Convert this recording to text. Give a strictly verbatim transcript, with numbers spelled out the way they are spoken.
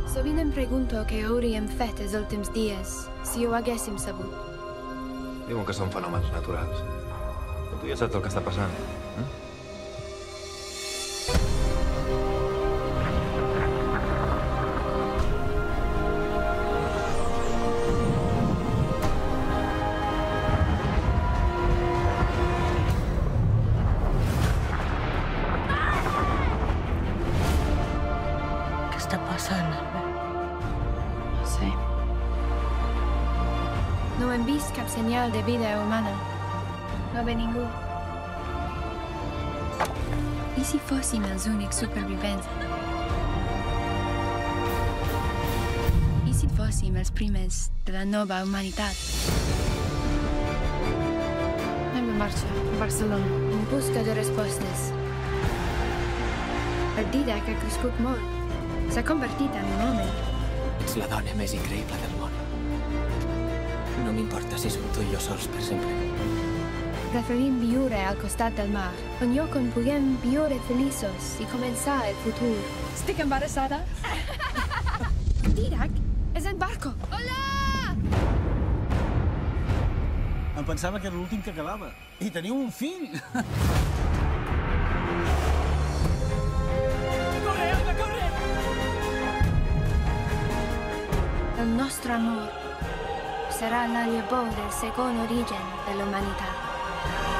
Sovint em pregunto què hauríem fet els últims dies si ho haguéssim sabut. Diuen que són fenòmens naturals. Però tu ja saps el que està passant, eh? Què està passant, Albert? No sé. No hem vist cap senyal de vida humana. No ve ningú. I si fóssim els únics supervivents? I si fóssim els primers de la nova humanitat? Anem en marxa a Barcelona en busca de respostes. El Dídac ha crescut molt. S'ha convertit en un home. Ets la dona més increïble del món. No m'importa si som tu i jo sols per sempre. Preferim viure al costat del mar, un lloc on puguem viure feliços i començar el futur. Estic embarassada? Dídac, és el barco! Hola! Em pensava que era l'últim que quedava. I teniu un fill! Corre, Alba, corre! El nostre amor serà la llavor del segon origen de l'humanitat.